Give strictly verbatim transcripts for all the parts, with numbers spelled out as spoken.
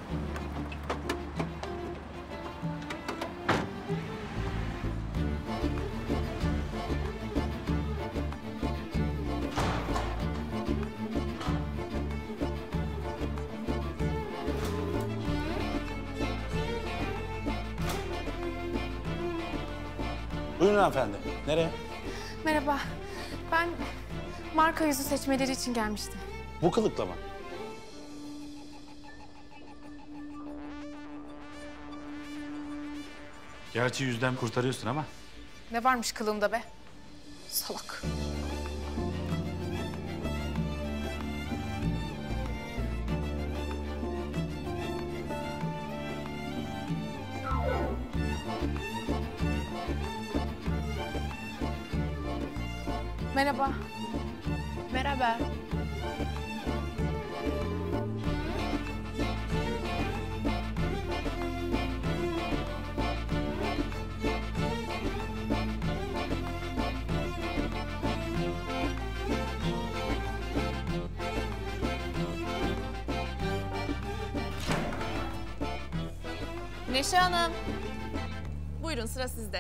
Buyurun hanımefendi. Nereye? Merhaba. Ben marka yüzü seçmeleri için gelmiştim. Bu kılıkla mı? Gerçi yüzden kurtarıyorsun ama. Ne varmış kılığımda be? Salak. Merhaba. Merhaba. Neşe Hanım. Buyurun, sıra sizde.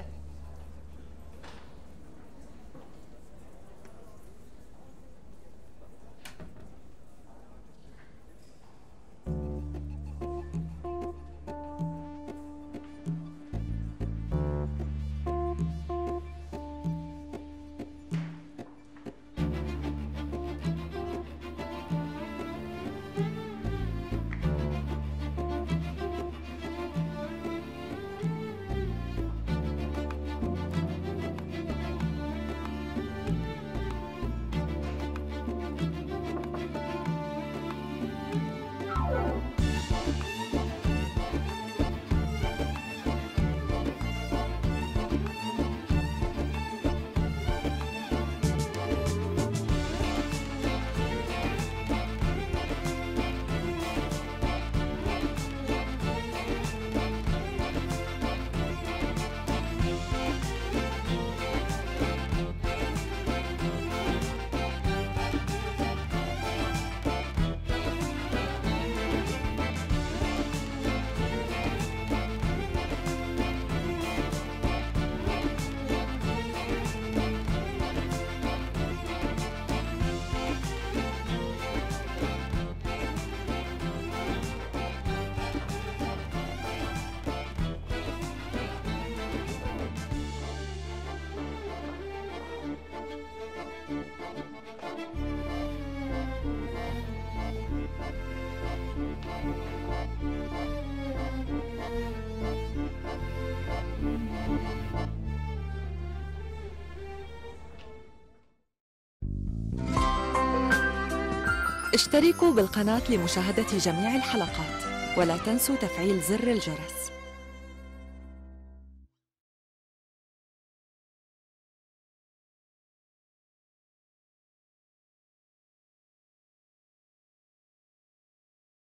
اشتركوا بالقناة لمشاهدة جميع الحلقات، ولا تنسوا تفعيل زر الجرس.